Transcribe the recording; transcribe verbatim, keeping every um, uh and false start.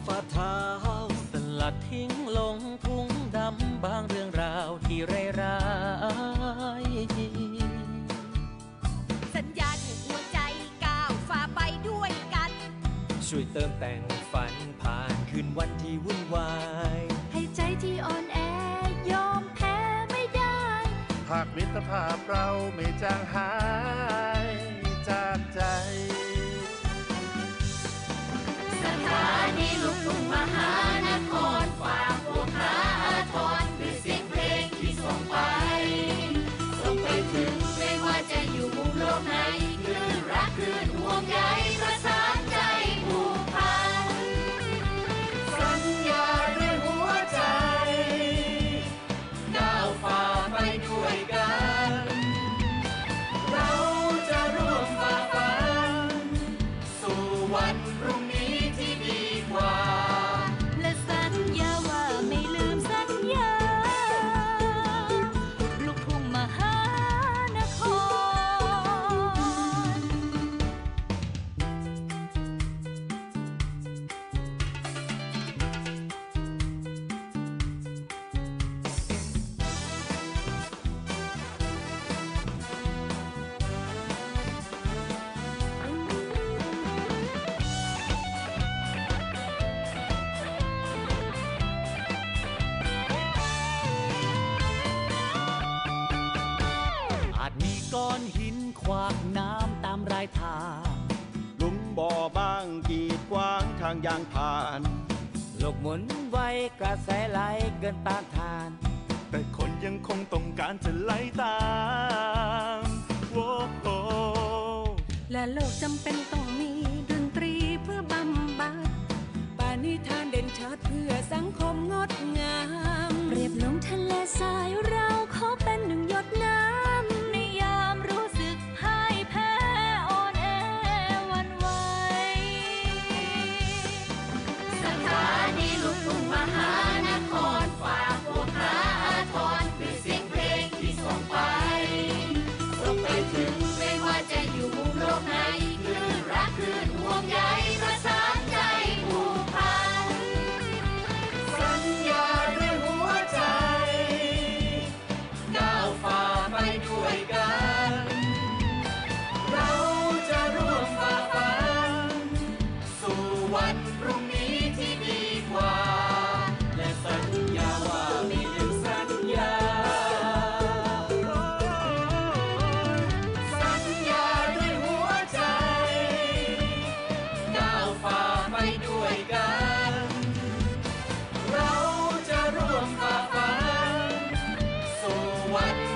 ฝ่าเท้าสลัดทิ้งลงทุ่งดำบางเรื่องราวที่ร้ายสัญญาถูกหัวใจก้าวฝ่าไปด้วยกันช่วยเติมแต่งฝันผ่านคืนวันที่วุ่นวายให้ใจที่อ่อนแอยอมแพ้ไม่ได้หากมิตรภาพเราไม่จางหายจากใจสถานีลูกทุ่งมหานครฝากพวกหาทรด้วยเสียงเพลงที่ส่งไปส่งไปถึงไม่ว่าจะอยู่มุมโลกไหนคลื่นรักคลื่นห่วงใยประสานใจผูกพันสัญญาด้วยหัวใจก้าวฝ่าไปด้วยกันเราจะร่วมฝ่าฟันสู่วันพรุ่งนี้ที่ดีกว่าและสัญญาว่าไม่ลืมสัญญาลูกทุ่งมหานครก้อนหินขวากน้ำตามรายทางหลุมบ่อบ้างกีดขวางทางยางผ่านโลกหมุนไวกระแสไหลเกินต้านทานแต่คนยังคงต้องการจะไหลตามโว้โหและโลกจำเป็นต้องมีดนตรีเพื่อบำบัดปาณิธานเด่นชัดเพื่อสังคมงดงามเปรียบลงทะเลทรายเราขอเป็นหนึ่งหยดน้ำในยามรู้สึกพ่ายแพ้อ่อนแอหวั่นไหวสถานีลูกทุ่งมหานครฝากพวกหาทรด้วยเสียงเพลงที่ส่งไปส่งไปถึงไม่ว่าจะอยู่มุมโลกไหนคลื่นรักคลื่นห่วงใยประสานใจผูกพันสัญญาด้วยหัวใจก้าวฝ่าไปด้วยกันเราจะร่วมฝ่าฟันสู่วันพรุ่งนี้ที่ดีกว่าและสัญญาว่าไม่ลืมสัญญาสัญญาด้วยหัวใจก้าวฝ่าไปด้วยกันเราจะร่วมฝ่าฟันสู่วัน